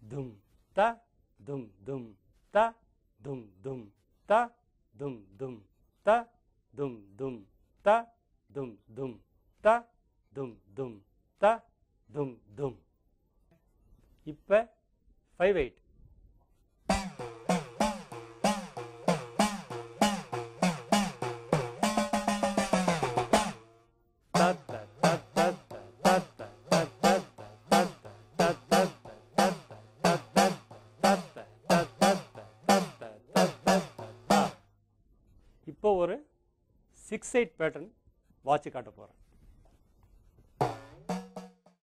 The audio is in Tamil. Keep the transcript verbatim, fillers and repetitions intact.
dum ta dum dum ta dum dum ta dum dum ta dum dum ta dum dum ta dum dum ta dum dum. இப்ப five eight இப்போ ஒரு six eight பேட்டர்ன் வாட்ச் காட்ட போறேன்.